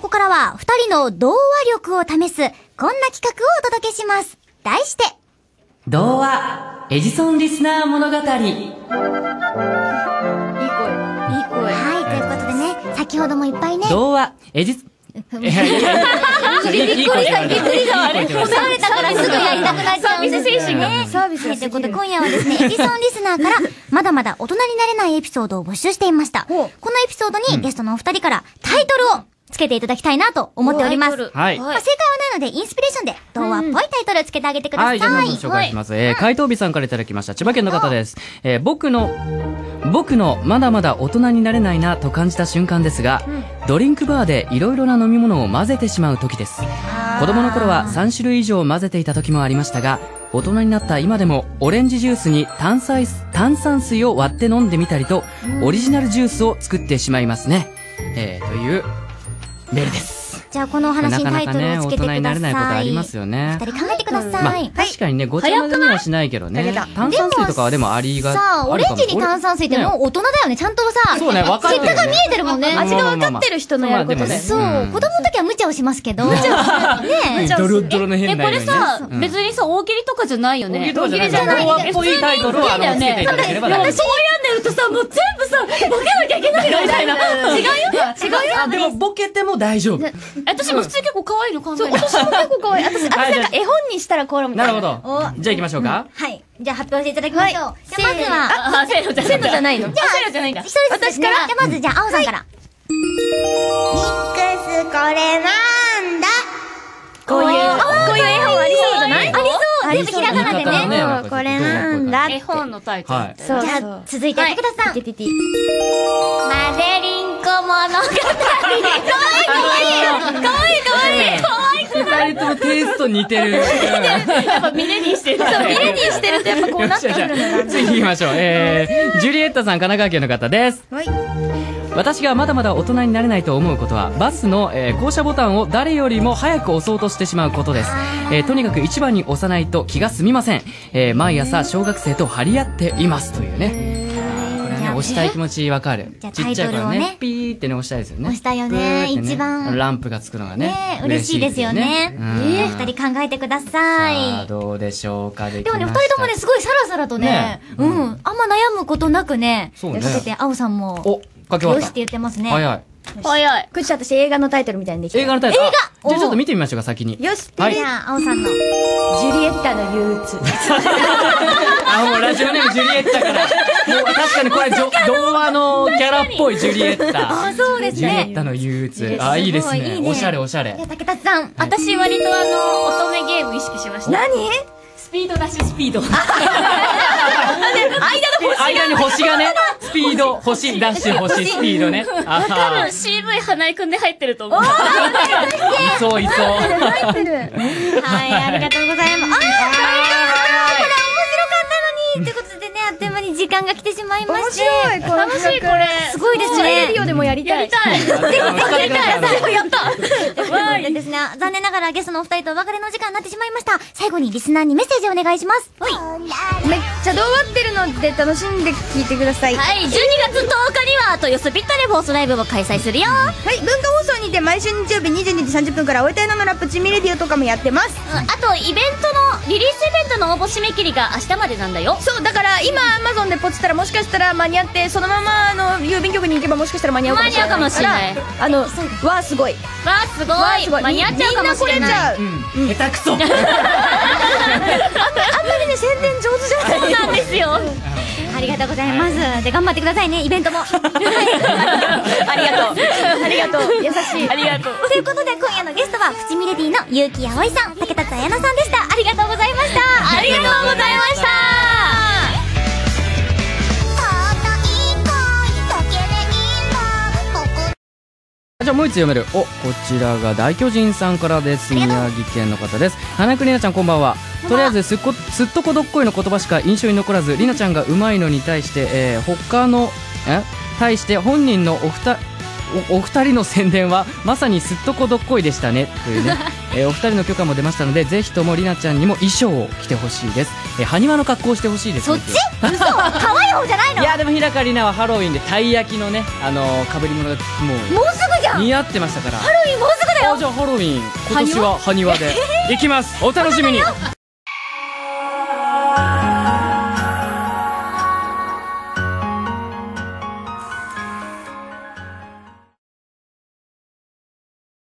こからは2人の童話力を試すこんな企画をお届けします。題して童話エジソンリスナー物語。いい声。 はい、ということでね、先ほどもいっぱいね、 童話エジびっくりした。褒められたからすぐやりたくなっちゃうんですよね。サービスがすぎる。ということで今夜はですね、エジソンリスナーからまだまだ大人になれないエピソードを募集していました。このエピソードにゲストのお二人からタイトルをつけていただきたいなと思っております。正解はないのでインスピレーションで童話っぽいタイトルをつけてあげてください。 はい、じゃあまず紹介します。回答日さんからいただきました。千葉県の方です。僕のまだまだ大人になれないなと感じた瞬間ですが、ドリンクバーでいろいろな飲み物を混ぜてしまう時です。子供の頃は3種類以上混ぜていた時もありましたが、大人になった今でもオレンジジュースに炭酸水を割って飲んでみたりと、オリジナルジュースを作ってしまいますね。というメールです。 じゃあこのお話にタイトルをつけてください。なかなかね、大人になれないことありますよね。二人考えてください。 確かにね、ごちゃ混ぜにはしないけどね。炭酸水とかはでもありがさあ、オレンジに炭酸水ってもう大人だよね。ちゃんとさ、 そうね、分かってる。 結果が見えてるもんね。 味が分かってる人のやることで。 そう、子供の時は無茶をしますけど。ねえ。ドロドロの変な。 これさ、別にさ、大喜利とかじゃないよね。 大喜利じゃない。童話っぽいタイトルをつけていただければ。 そうやんでるとさ、もう全部さ、ボケなきゃいけないのみたいな。違うよ。 でもボケても大丈夫。 私も普通に結構可愛いの考える。 私も結構可愛い。私なんか絵本にしたらこうみたいな。 なるほど。じゃあ行きましょうか。 はい。じゃあ発表していただきましょう。じゃあまずは、 せーのじゃないの。 じゃあ、 せーのじゃないんだ。 一人ずつですね。じゃあまずじゃあ青さんから。ミックスこれなんだ。 こういう絵本ありそうじゃない？ ありそう。全部ひらがなでね。 これなんだ。絵本のタイトル。 じゃあ続いて福田さん。マゼリンコ物語。かわいい。 二人ともテイスト似てる。 やっぱミレニーしてる。そう、ミレニーしてるとやっぱこうなってくるのが。 次行きましょう。ジュリエッタさん、神奈川県の方です。私がまだまだ大人になれないと思うことは、バスの、降車ボタンを誰よりも早く押そうとしてしまうことです。とにかく一番に押さないと気が済みません。毎朝小学生と張り合っていますというね。これね、押したい気持ちわかる。 ちっちゃい頃ね、 ピーってね、押したいですよね。 押したよね、一番。 ランプがつくのがね。 嬉しいですよね。二人考えてください。 さあ、どうでしょうか。でもね、二人ともね、すごいサラサラとね、あんま悩むことなくね、かけて、青さんも。よしって言ってますね。 早い。 これ私映画のタイトルみたいにできた。 映画のタイトル。じゃあちょっと見てみましょうか、先に。 よし、じゃあ青さんの。ジュリエッタの憂鬱。 もうラジオネームジュリエッタから。もう確かにこれ童話のキャラっぽいジュリエッタ。 そうですね。 ジュリエッタの憂鬱。いいですね。おしゃれおしゃれ。 竹田さん。 私割と乙女ゲーム意識しました。 何？ スピードダッシュスピード。 間に星がね、スピード、星、ダッシュ、星、スピードね。 多分 CV 花井くんで入ってると思う。 いそう。 はい、ありがとうございます。これ面白かったのにってことでね、あっという間に時間が来てしまいまして。 楽しいこれ。 すごいですね。 レディオでもやりたい。やったでですね、残念ながらゲストのお二人とお別れの時間になってしまいました。最後にリスナーにメッセージお願いします。 めっちゃ童話ってるので楽しんで聞いてください。はい、12月10日には豊洲ピッタでフォースライブを開催するよ。 はい、文化放送にて毎週日曜日22時30分からおいたいのラップチミレディオとかもやってます。 あとイベントのリリースイベントの応募締め切りが明日までなんだよ。 そうだから今 Amazon でポチったらもしかしたら間に合って、そのまま郵便局に行けばもしかしたら間に合うかもしれない。 間に合うかもしれない。 わあすごい。 すごい。間に合っちゃうかもしれない。 下手くそ。 あんまりね宣伝上手じゃない。 そうなんですよ。 ありがとうございます。で、頑張ってくださいね、イベントも。 ありがとう。優しい。 ありがとう。 ということで、今夜のゲストは、プチミレディの結城葵さん、竹田彩菜さんでした。ありがとうございました。 ありがとうございました。 じゃあもう一つ読める。こちらが大巨人さんからです。宮城県の方です。花くりなちゃんこんばんは。とりあえずすっとこどっこいの言葉しか印象に残らず、りなちゃんがうまいのに対して、本人のお二人の宣伝はまさにすっとこどっこいでしたねというね、お二人の許可も出ましたので、ぜひともりなちゃんにも衣装を着てほしいです。埴輪の格好をしてほしいです。 そっち？嘘？可愛い方じゃないの？ いやでも日高里奈はハロウィンでたい焼きのね、被り物がもうすぐじゃん。 似合ってましたから。 ハロウィンもうすぐだよ。 じゃあハロウィン今年は埴輪で行きます。お楽しみに。